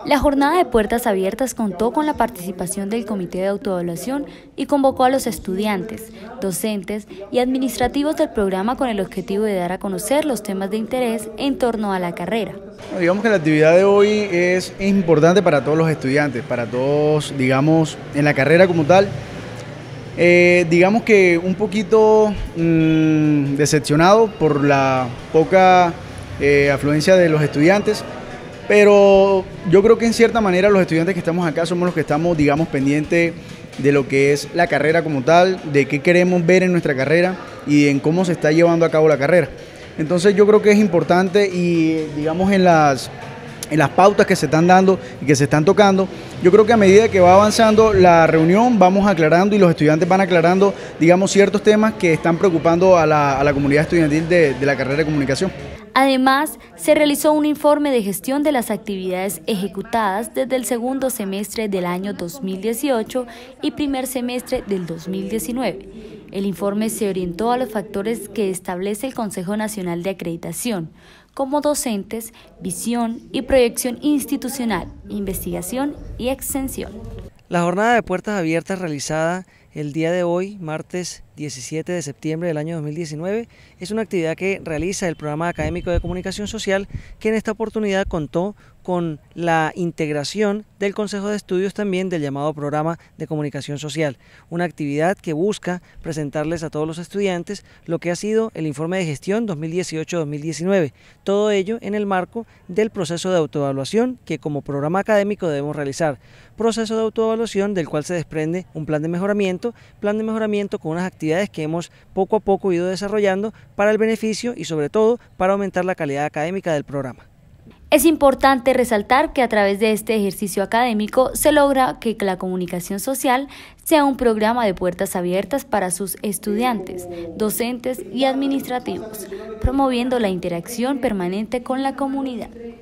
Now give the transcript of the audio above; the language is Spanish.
La jornada de puertas abiertas contó con la participación del Comité de Autoevaluación y convocó a los estudiantes, docentes y administrativos del programa con el objetivo de dar a conocer los temas de interés en torno a la carrera. Digamos que la actividad de hoy es importante para todos los estudiantes, para todos, digamos, en la carrera como tal. Digamos que un poquito decepcionado por la poca afluencia de los estudiantes. Pero yo creo que en cierta manera los estudiantes que estamos acá somos los que estamos, digamos, pendientes de lo que es la carrera como tal, de qué queremos ver en nuestra carrera y en cómo se está llevando a cabo la carrera. Entonces yo creo que es importante y, digamos, en las pautas que se están dando y que se están tocando, yo creo que a medida que va avanzando la reunión vamos aclarando y los estudiantes van aclarando, digamos, ciertos temas que están preocupando a la comunidad estudiantil de la carrera de comunicación. Además, se realizó un informe de gestión de las actividades ejecutadas desde el segundo semestre del año 2018 y primer semestre del 2019. El informe se orientó a los factores que establece el Consejo Nacional de Acreditación, como docentes, visión y proyección institucional, investigación y extensión. La jornada de puertas abiertas realizada el día de hoy, martes 17 de septiembre del año 2019, es una actividad que realiza el Programa Académico de Comunicación Social, que en esta oportunidad contó con la integración del Consejo de Estudios también del llamado Programa de Comunicación Social, una actividad que busca presentarles a todos los estudiantes lo que ha sido el informe de gestión 2018-2019, todo ello en el marco del proceso de autoevaluación que como programa académico debemos realizar, proceso de autoevaluación del cual se desprende un plan de mejoramiento con unas actividades que hemos poco a poco ido desarrollando para el beneficio y sobre todo para aumentar la calidad académica del programa. Es importante resaltar que a través de este ejercicio académico se logra que la comunicación social sea un programa de puertas abiertas para sus estudiantes, docentes y administrativos, promoviendo la interacción permanente con la comunidad.